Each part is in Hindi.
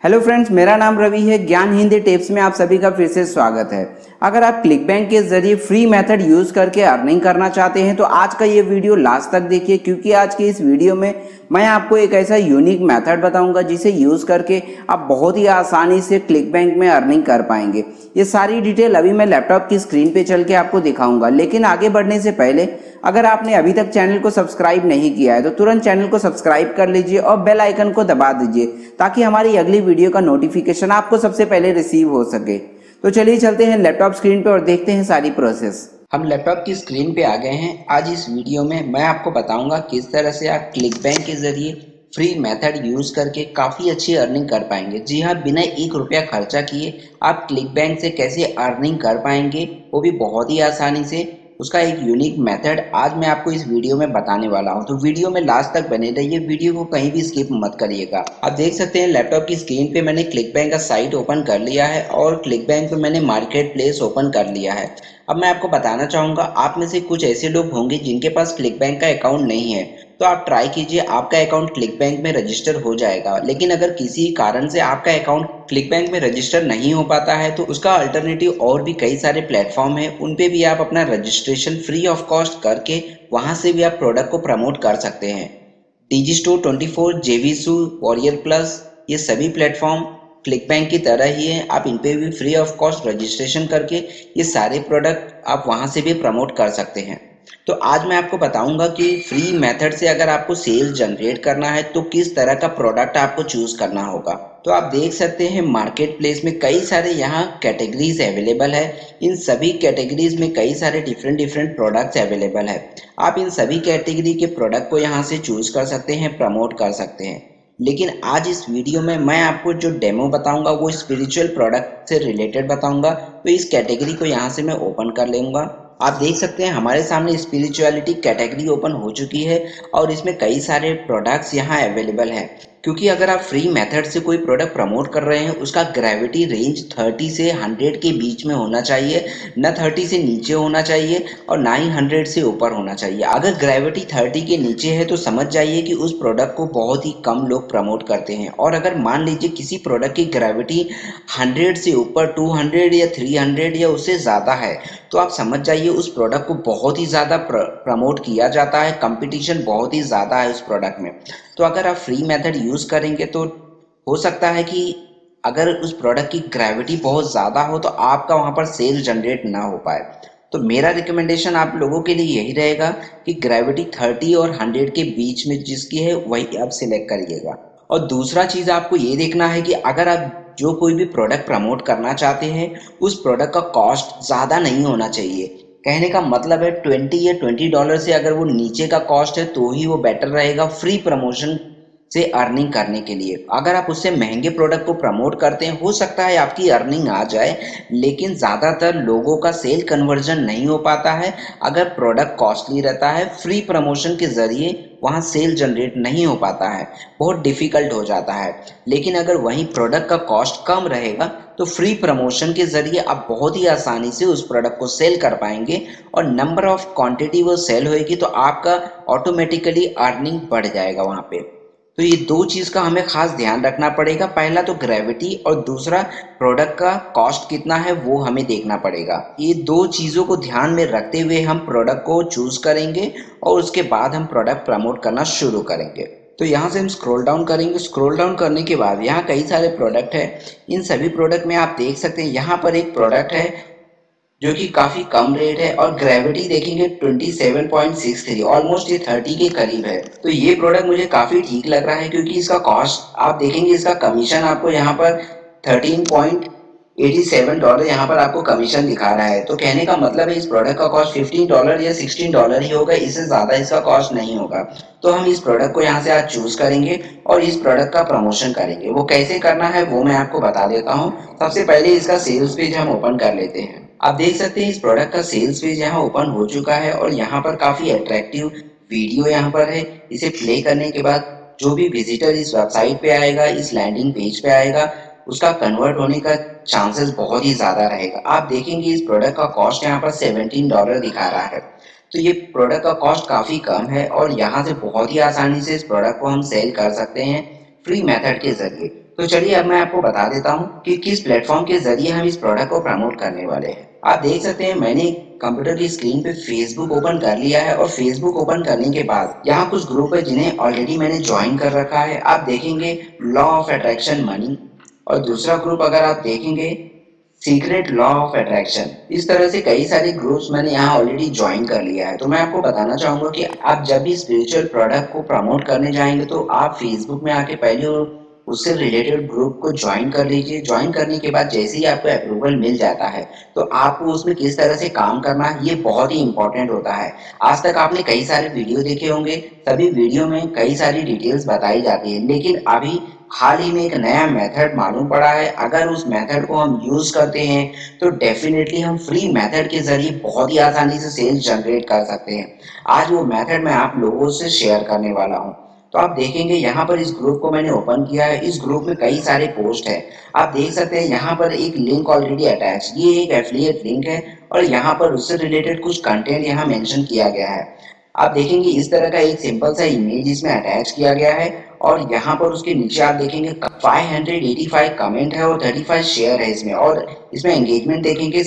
हेलो फ्रेंड्स, मेरा नाम रवि है। ज्ञान हिंदी टिप्स में आप सभी का फिर से स्वागत है। अगर आप क्लिक बैंक के जरिए फ्री मेथड यूज करके अर्निंग करना चाहते हैं तो आज का ये वीडियो लास्ट तक देखिए, क्योंकि आज की इस वीडियो में मैं आपको एक ऐसा यूनिक मेथड बताऊंगा जिसे यूज करके आप बहुत ही आसानी से क्लिक बैंक में अर्निंग कर पाएंगे। ये सारी डिटेल अभी मैं लैपटॉप की स्क्रीन पे चल के आपको दिखाऊंगा, लेकिन आगे बढ़ने से पहले अगर आपने अभी तक चैनल को सब्सक्राइब नहीं किया है तो तुरंत चैनल को सब्सक्राइब कर लीजिए और बेल आइकन को दबा दीजिए ताकि हमारी अगली वीडियो का नोटिफिकेशन आपको सबसे पहले रिसीव हो सके। तो चलिए चलते हैं लैपटॉप स्क्रीन पे और देखते हैं सारी प्रोसेस। हम लैपटॉप की स्क्रीन पे आ गए हैं। आज इस वीडियो में मैं आपको बताऊंगा किस तरह से आप क्लिक बैंक के जरिए फ्री मेथड यूज करके काफी अच्छी अर्निंग कर पाएंगे। जी हाँ, बिना 1 रुपया खर्चा किए आप क्लिक बैंक से कैसे अर्निंग कर पाएंगे, वो भी बहुत ही आसानी से। उसका एक यूनिक मेथड आज मैं आपको इस वीडियो में बताने वाला हूं, तो वीडियो में लास्ट तक बने रहिए, वीडियो को कहीं भी स्किप मत करिएगा। आप देख सकते हैं लैपटॉप की स्क्रीन पे मैंने क्लिक बैंक का साइट ओपन कर लिया है और क्लिक बैंक पे मैंने मार्केट प्लेस ओपन कर लिया है। अब मैं आपको बताना चाहूंगा, आप में से कुछ ऐसे लोग होंगे जिनके पास क्लिक बैंक का अकाउंट नहीं है, तो आप ट्राई कीजिए, आपका अकाउंट क्लिक बैंक में रजिस्टर हो जाएगा। लेकिन अगर किसी कारण से आपका अकाउंट क्लिक बैंक में रजिस्टर नहीं हो पाता है तो उसका अल्टरनेटिव और भी कई सारे प्लेटफॉर्म है, उन पे भी आप अपना रजिस्ट्रेशन फ्री ऑफ कॉस्ट करके वहां से भी आप प्रोडक्ट को प्रमोट कर सकते हैं। डिजिस्टोर 24, जेवीसू, वॉरियर प्लस, ये सभी प्लेटफॉर्म क्लिक बैंक की तरह ही है। आप इन पे भी फ्री ऑफ कॉस्ट रजिस्ट्रेशन करके ये सारे प्रोडक्ट आप वहां से भी प्रमोट कर सकते हैं। तो आज मैं आपको बताऊंगा कि फ्री मेथड से अगर आपको सेल जनरेट करना है तो किस तरह का प्रोडक्ट आपको चूज करना होगा। तो आप देख सकते हैं मार्केट प्लेस में कई सारे यहाँ कैटेगरीज अवेलेबल है। इन सभी कैटेगरीज में कई सारे डिफरेंट प्रोडक्ट्स अवेलेबल है। आप इन सभी कैटेगरी के प्रोडक्ट को यहाँ से चूज कर सकते हैं, प्रमोट कर सकते हैं। लेकिन आज इस वीडियो में मैं आपको जो डेमो बताऊंगा वो स्पिरिचुअल प्रोडक्ट से रिलेटेड बताऊंगा। तो इस कैटेगरी को यहाँ से मैं ओपन कर लूंगा। आप देख सकते हैं हमारे सामने स्पिरिचुअलिटी कैटेगरी ओपन हो चुकी है और इसमें कई सारे प्रोडक्ट्स यहाँ अवेलेबल हैं। क्योंकि अगर आप फ्री मेथड से कोई प्रोडक्ट प्रमोट कर रहे हैं उसका ग्रेविटी रेंज 30 से 100 के बीच में होना चाहिए, न 30 से नीचे होना चाहिए और ना ही 100 से ऊपर होना चाहिए। अगर ग्रेविटी 30 के नीचे है तो समझ जाइए कि उस प्रोडक्ट को बहुत ही कम लोग प्रमोट करते हैं। और अगर मान लीजिए किसी प्रोडक्ट की ग्रेविटी 100 से ऊपर 200 या 300 या उससे ज़्यादा है तो आप समझ जाइए उस प्रोडक्ट को बहुत ही ज़्यादा प्रमोट किया जाता है, कंपटीशन बहुत ही ज़्यादा है उस प्रोडक्ट में। तो अगर आप फ्री मेथड यूज़ करेंगे तो हो सकता है कि अगर उस प्रोडक्ट की ग्रेविटी बहुत ज़्यादा हो तो आपका वहाँ पर सेल जनरेट ना हो पाए। तो मेरा रिकमेंडेशन आप लोगों के लिए यही रहेगा कि ग्रेविटी 30 और 100 के बीच में जिसकी है वही आप सिलेक्ट करिएगा। और दूसरा चीज़ आपको ये देखना है कि अगर आप जो कोई भी प्रोडक्ट प्रमोट करना चाहते हैं उस प्रोडक्ट का कॉस्ट ज़्यादा नहीं होना चाहिए। कहने का मतलब है 20 या $20 से अगर वो नीचे का कॉस्ट है तो ही वो बेटर रहेगा फ्री प्रमोशन से अर्निंग करने के लिए। अगर आप उससे महंगे प्रोडक्ट को प्रमोट करते हैं हो सकता है आपकी अर्निंग आ जाए, लेकिन ज़्यादातर लोगों का सेल कन्वर्जन नहीं हो पाता है। अगर प्रोडक्ट कॉस्टली रहता है फ्री प्रमोशन के ज़रिए वहाँ सेल जनरेट नहीं हो पाता है, बहुत डिफ़िकल्ट हो जाता है। लेकिन अगर वहीं प्रोडक्ट का कॉस्ट कम रहेगा तो फ्री प्रमोशन के ज़रिए आप बहुत ही आसानी से उस प्रोडक्ट को सेल कर पाएंगे और नंबर ऑफ क्वांटिटी वो सेल होएगी तो आपका ऑटोमेटिकली अर्निंग बढ़ जाएगा वहाँ पे। तो ये दो चीज़ का हमें खास ध्यान रखना पड़ेगा, पहला तो ग्रेविटी और दूसरा प्रोडक्ट का कॉस्ट कितना है वो हमें देखना पड़ेगा। ये दो चीज़ों को ध्यान में रखते हुए हम प्रोडक्ट को चूज करेंगे और उसके बाद हम प्रोडक्ट प्रमोट करना शुरू करेंगे। तो यहाँ से हम स्क्रॉल डाउन करेंगे। स्क्रॉल डाउन करने के बाद यहाँ कई सारे प्रोडक्ट है। इन सभी प्रोडक्ट में आप देख सकते हैं यहाँ पर एक प्रोडक्ट है जो कि काफी कम रेट है और ग्रेविटी देखेंगे 27.63, ऑलमोस्ट ये 30 के करीब है। तो ये प्रोडक्ट मुझे काफी ठीक लग रहा है क्योंकि इसका कॉस्ट आप देखेंगे, इसका कमीशन आपको यहाँ पर $13.87 यहाँ पर आपको कमीशन दिखा रहा है। तो कहने का मतलब है इस प्रोडक्ट का कॉस्ट $15 या $16 ही होगा, इससे ज्यादा इसका कॉस्ट नहीं होगा। तो हम इस प्रोडक्ट को यहाँ से आज चूज करेंगे और इस प्रोडक्ट का प्रमोशन करेंगे। वो कैसे करना है वो मैं आपको बता देता हूँ। सबसे पहले इसका सेल्स पेज हम ओपन कर लेते हैं। आप देख सकते हैं इस प्रोडक्ट का सेल्स पेज यहाँ ओपन हो चुका है और यहाँ पर काफी अट्रैक्टिव वीडियो यहाँ पर है। इसे प्ले करने के बाद जो भी विजिटर इस वेबसाइट पे आएगा, इस लैंडिंग पेज पे आएगा, उसका कन्वर्ट होने का चांसेस बहुत ही ज्यादा रहेगा। आप देखेंगे इस प्रोडक्ट का कॉस्ट यहाँ पर $17 दिखा रहा है। तो ये प्रोडक्ट का कॉस्ट काफी कम है और यहाँ से बहुत ही आसानी से इस प्रोडक्ट को हम सेल कर सकते हैं फ्री मेथड के जरिए। तो चलिए अब मैं आपको बता देता हूँ कि किस प्लेटफॉर्म के जरिए हम इस प्रोडक्ट को प्रमोट करने वाले हैं। आप देख सकते हैं मैंने कंप्यूटर की स्क्रीन पे फेसबुक ओपन कर लिया है और फेसबुक ओपन करने के बाद यहाँ कुछ ग्रुप है जिन्हें ऑलरेडी मैंने ज्वाइन कर रखा है। आप देखेंगे लॉ ऑफ अट्रैक्शन मनी, और दूसरा ग्रुप अगर आप देखेंगे सीक्रेट लॉ ऑफ अट्रैक्शन। इस तरह से कई सारे ग्रुप्स मैंने यहाँ ऑलरेडी ज्वाइन कर लिया है। तो मैं आपको बताना चाहूंगा कि आप जब भी स्पिरिचुअल प्रोडक्ट को प्रमोट करने जाएंगे तो आप फेसबुक में आके पहले उससे रिलेटेड ग्रुप को ज्वाइन कर लीजिए। ज्वाइन करने के बाद जैसे ही आपको अप्रूवल मिल जाता है तो आपको उसमें किस तरह से काम करना है ये बहुत ही इंपॉर्टेंट होता है। आज तक आपने कई सारे वीडियो देखे होंगे, सभी वीडियो में कई सारी डिटेल्स बताई जाती है, लेकिन अभी हाल ही में एक नया मेथड मालूम पड़ा है। अगर उस मेथड को हम यूज करते हैं तो डेफिनेटली हम फ्री मेथड के जरिए बहुत ही आसानी से सेल्स जनरेट कर सकते हैं। आज वो मेथड मैं आप लोगों से शेयर करने वाला हूँ। तो आप देखेंगे यहाँ पर इस ग्रुप को मैंने ओपन किया है। इस ग्रुप में कई सारे पोस्ट है। आप देख सकते हैं यहाँ पर एक लिंक ऑलरेडी अटैच, ये एक एफिलिएट लिंक है और यहाँ पर उससे रिलेटेड कुछ कंटेंट यहाँ मेंशन किया गया है। आप देखेंगे इस तरह का एक सिंपल सा इमेज इसमें अटैच किया गया है और यहाँ पर उसके नीचे आप देखेंगे 585 कमेंट है और 35 शेयर है इसमें, और इसमें एंगेजमेंट देखेंगे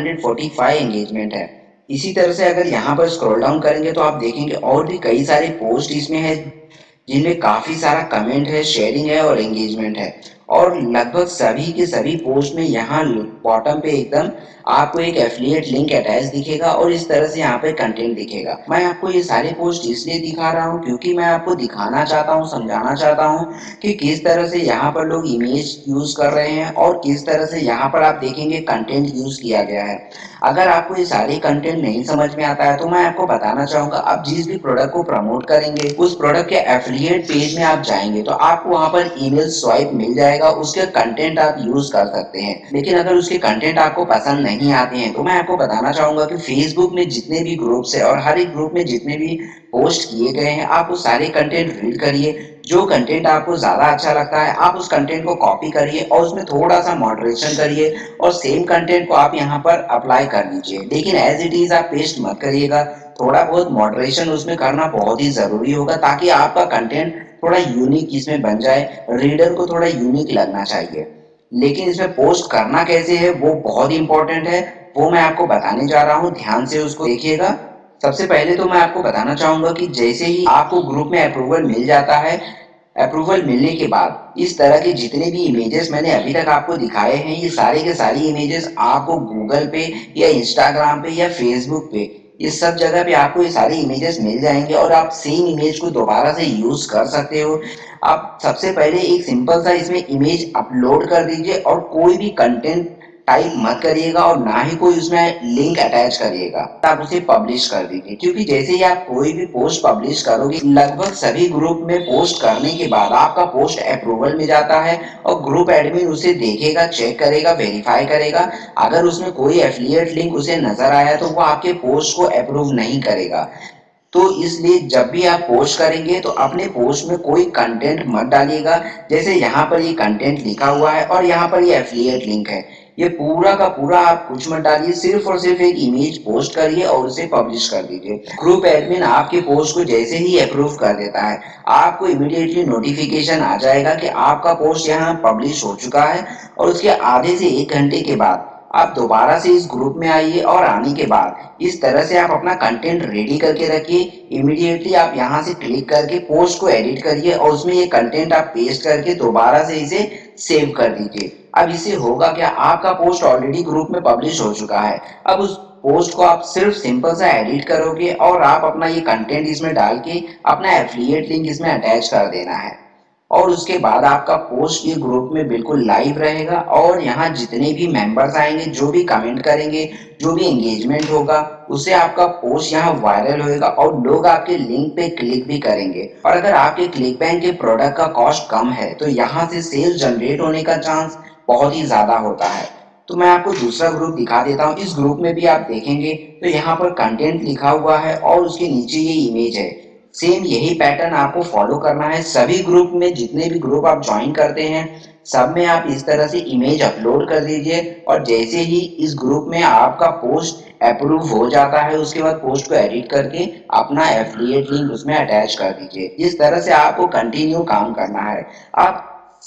745 एंगेजमेंट है। इसी तरह से अगर यहाँ पर स्क्रॉल डाउन करेंगे तो आप देखेंगे और भी कई सारे पोस्ट इसमें है जिनमें काफी सारा कमेंट है, शेयरिंग है और एंगेजमेंट है। और लगभग सभी के सभी पोस्ट में यहाँ बॉटम पे एकदम आपको एक एफिलिएट लिंक अटैच दिखेगा और इस तरह से यहाँ पे कंटेंट दिखेगा। मैं आपको ये सारे पोस्ट इसलिए दिखा रहा हूँ क्योंकि मैं आपको दिखाना चाहता हूँ, समझाना चाहता हूँ कि किस तरह से यहाँ पर लोग इमेज यूज कर रहे हैं और किस तरह से यहाँ पर आप देखेंगे कंटेंट यूज किया गया है। अगर आपको ये सारे कंटेंट नहीं समझ में आता है तो मैं आपको बताना चाहूंगा, आप जिस भी प्रोडक्ट को प्रमोट करेंगे उस प्रोडक्ट के एफिलिएट पेज में आप जाएंगे तो आपको वहां पर ईमेल स्वाइप मिल जाएगा, उसके कंटेंट आप यूज कर सकते हैं। लेकिन अगर उसके कंटेंट आपको पसंद नहीं आते हैं तो मैं आपको बताना चाहूंगा कि फेसबुक में जितने भी ग्रुप्स है और हर एक ग्रुप में जितने भी पोस्ट किए गए हैं आप वो सारे कंटेंट रीड करिए। जो कंटेंट आपको ज्यादा अच्छा लगता है आप उस कंटेंट को कॉपी करिए और उसमें थोड़ा सा मॉडरेशन करिए और सेम कंटेंट को आप यहाँ पर अप्लाई कर लीजिए। लेकिन एज इट इज आप पेस्ट मत करिएगा, थोड़ा बहुत मॉडरेशन उसमें करना बहुत ही जरूरी होगा ताकि आपका कंटेंट थोड़ा यूनिक इसमें बन जाए, रीडर को थोड़ा यूनिक लगना चाहिए। लेकिन इसमें पोस्ट करना कैसे है वो बहुत ही इंपॉर्टेंट है, वो मैं आपको बताने जा रहा हूँ, ध्यान से उसको देखिएगा। सबसे पहले तो मैं आपको बताना चाहूंगा कि जैसे ही आपको ग्रुप में अप्रूवल मिल जाता है, अप्रूवल मिलने के बाद इस तरह के जितने भी इमेजेस मैंने अभी तक आपको दिखाए हैं ये सारे के सारी इमेजेस आपको गूगल पे या इंस्टाग्राम पे या फेसबुक पे ये सब जगह पे आपको ये सारी इमेजेस मिल जाएंगे और आप सेम इमेज को दोबारा से यूज कर सकते हो। आप सबसे पहले एक सिंपल सा इसमें इमेज अपलोड कर दीजिए और कोई भी कंटेंट टाइप मत करिएगा और ना ही कोई उसमें लिंक अटैच करिएगा। आप उसे पब्लिश कर दीजिए, क्योंकि जैसे ही आप कोई भी पोस्ट पब्लिश करोगे लगभग सभी ग्रुप में पोस्ट करने के बाद आपका पोस्ट अप्रूवल में जाता है और ग्रुप एडमिन उसे देखेगा, चेक करेगा, वेरीफाई करेगा। अगर उसमें कोई एफिलिएट लिंक उसे नजर आया तो वो आपके पोस्ट को अप्रूव नहीं करेगा। तो इसलिए जब भी आप पोस्ट करेंगे तो अपने पोस्ट में कोई कंटेंट मत डालिएगा। जैसे यहाँ पर ये कंटेंट लिखा हुआ है और यहाँ पर ये एफिलिएट लिंक है, ये पूरा का पूरा आप कुछ मत डालिए, सिर्फ और सिर्फ एक इमेज पोस्ट करिए और उसे पब्लिश कर दीजिए। ग्रुप एडमिन आपके पोस्ट को जैसे ही अप्रूव कर देता है आपको इमीडिएटली नोटिफिकेशन आ जाएगा कि आपका पोस्ट यहाँ पब्लिश हो चुका है और उसके आधे से 1 घंटे के बाद आप दोबारा से इस ग्रुप में आइए और आने के बाद इस तरह से आप अपना कंटेंट रेडी करके रखिए। इमीडिएटली आप यहाँ से क्लिक करके पोस्ट को एडिट करिए और उसमें ये कंटेंट आप पेस्ट करके दोबारा से इसे सेव कर दीजिए। अब इससे होगा क्या, आपका पोस्ट ऑलरेडी ग्रुप में पब्लिश हो चुका है। अब उस पोस्ट को आप सिर्फ सिंपल सा एडिट करोगे और आप अपना ये कंटेंट इसमें डाल के अपना एफिलिएट लिंक इसमें अटैच कर देना है और उसके बाद आपका पोस्ट ये ग्रुप में बिल्कुल लाइव रहेगा और यहाँ जितने भी मेंबर्स आएंगे, जो भी कमेंट करेंगे, जो भी एंगेजमेंट होगा उससे आपका पोस्ट यहाँ वायरल होएगा और लोग आपके लिंक पे क्लिक भी करेंगे। और अगर आपके क्लिक बैंक के प्रोडक्ट का कॉस्ट कम है तो यहाँ से सेल्स जनरेट होने का चांस बहुत ही ज्यादा होता है। तो मैं आपको दूसरा ग्रुप दिखा देता हूँ। इस ग्रुप में भी आप देखेंगे तो यहाँ पर कंटेंट लिखा हुआ है और उसके नीचे ये इमेज है। सेम यही पैटर्न आपको फॉलो करना है। सभी ग्रुप में जितने भी ग्रुप आप ज्वाइन करते हैं सब में आप इस तरह से इमेज अपलोड कर दीजिए और जैसे ही इस ग्रुप में आपका पोस्ट अप्रूव हो जाता है उसके बाद पोस्ट को एडिट करके अपना एफिलिएट लिंक उसमें अटैच कर दीजिए। इस तरह से आपको कंटिन्यू काम करना है। आप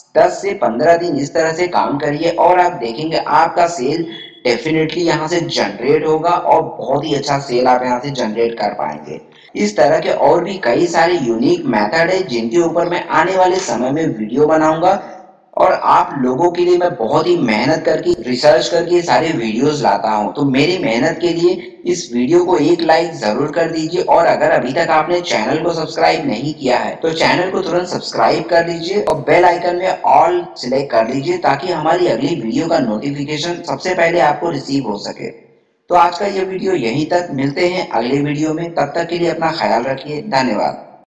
10 से 15 दिन इस तरह से काम करिए और आप देखेंगे आपका सेल डेफिनेटली यहाँ से जनरेट होगा और बहुत ही अच्छा सेल आप यहाँ से जनरेट कर पाएंगे। इस तरह के और भी कई सारे यूनिक मेथड है जिनके ऊपर मैं आने वाले समय में वीडियो बनाऊंगा और आप लोगों के लिए मैं बहुत ही मेहनत करके रिसर्च करके सारे वीडियोस लाता हूं। तो मेरी मेहनत के लिए इस वीडियो को एक लाइक जरूर कर दीजिए और अगर अभी तक आपने चैनल को सब्सक्राइब नहीं किया है तो चैनल को तुरंत सब्सक्राइब कर लीजिए और बेल आइकन में ऑल सिलेक्ट कर लीजिए ताकि हमारी अगली वीडियो का नोटिफिकेशन सबसे पहले आपको रिसीव हो सके। तो आज का ये वीडियो यहीं तक, मिलते हैं अगले वीडियो में, तब तक के लिए अपना ख्याल रखिए। धन्यवाद।